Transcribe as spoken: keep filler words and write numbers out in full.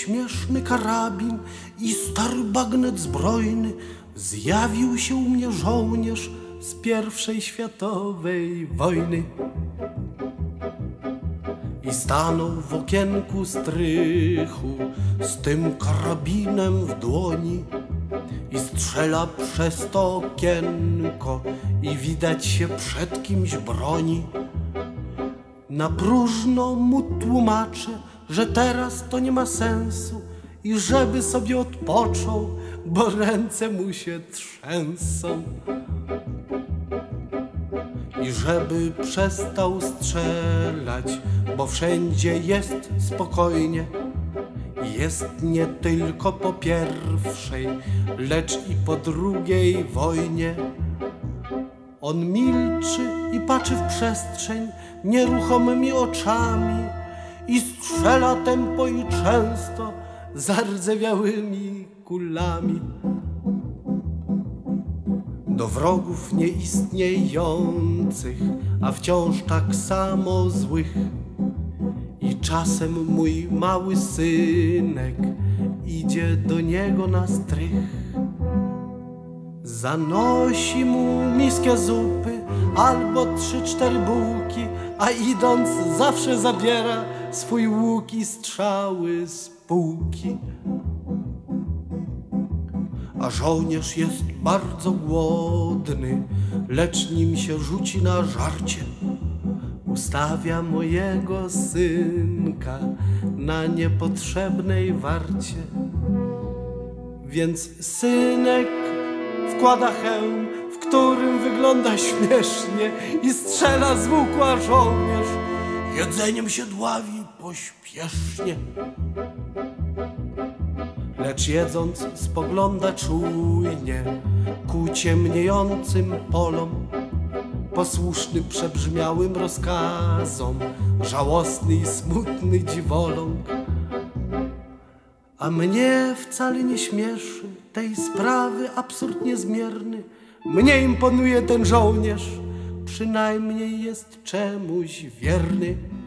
śmieszny karabin i stary bagnet zbrojny, zjawił się u mnie żołnierz z pierwszej światowej wojny. I stanął w okienku strychu z tym karabinem w dłoni i strzela przez to okienko i widać się przed kimś broni. Na próżno mu tłumaczę, że teraz to nie ma sensu i żeby sobie odpoczął, bo ręce mu się trzęsą. I żeby przestał strzelać, bo wszędzie jest spokojnie. Jest nie tylko po pierwszej, lecz i po drugiej wojnie. On milczy i patrzy w przestrzeń nieruchomymi oczami i strzela tępo i często zardzewiałymi kulami. Do wrogów nieistniejących, a wciąż tak samo złych. I czasem mój mały synek idzie do niego na strych. Zanosi mu miskę zupy albo trzy, cztery bułki, a idąc zawsze zabiera swój łuk i strzały z półki. A żołnierz jest bardzo głodny, lecz nim się rzuci na żarcie. Ustawia mojego synka na niepotrzebnej warcie. Więc synek wkłada hełm, w którym wygląda śmiesznie i strzela z łuku, a żołnierz jedzeniem się dławi pośpiesznie. Lecz jedząc spogląda czujnie ku ciemniejącym polom, posłuszny przebrzmiałym rozkazom, żałosny i smutny dziwoląg. A mnie wcale nie śmieszy tej sprawy absurd niezmierny. Mnie imponuje ten żołnierz, przynajmniej jest czemuś wierny.